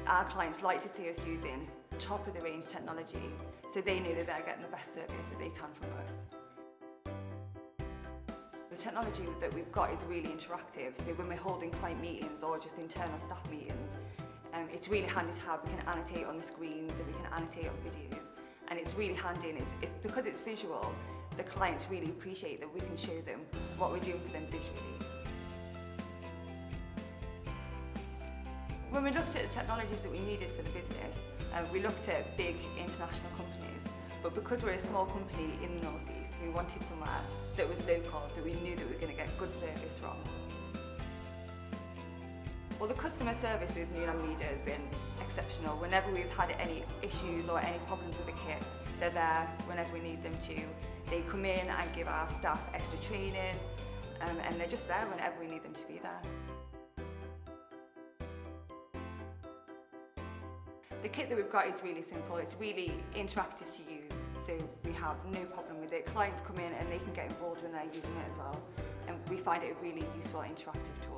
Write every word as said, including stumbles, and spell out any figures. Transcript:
our clients like to see us using top of the range technology, so they know that they're getting the best service that they can from us. The technology that we've got is really interactive, so when we're holding client meetings or just internal staff meetings, um, it's really handy to have. We can annotate on the screens and we can annotate on videos, and it's really handy, and it's, it's, because it's visual, the clients really appreciate that we can show them what we're doing for them visually. When we looked at the technologies that we needed for the business, uh, we looked at big international companies, but because we're a small company in the North East, we wanted somewhere that was local, that we knew that we were going to get good service from. Well, the customer service with Newland Media has been exceptional. Whenever we've had any issues or any problems with the kit, they're there whenever we need them to. They come in and give our staff extra training, um, and they're just there whenever we need them to be there. The kit that we've got is really simple. It's really interactive to use, so we have no problem with it. Clients come in and they can get involved when they're using it as well, and we find it a really useful, interactive tool.